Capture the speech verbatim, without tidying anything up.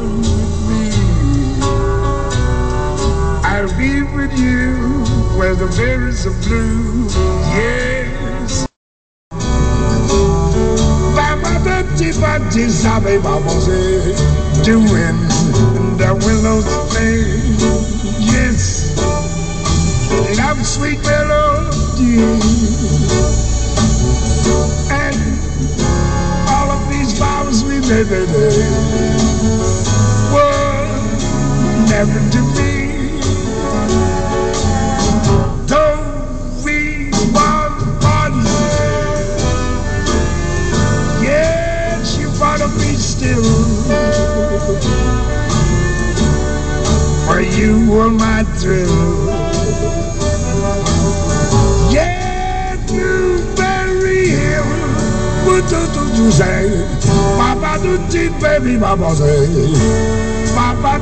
with me. I'll be with you where the berries are blue. Yes. Baba Dutty Butty Sabe Baba say, doing the willow's thing. Yes. Love sweet melody. And all of these vows we made were never to be. Though we were born, yes, you gotta be still. For you were my thrill. Yeah, you bury him. What do you say? Papa do it, baby, Papa say. Papa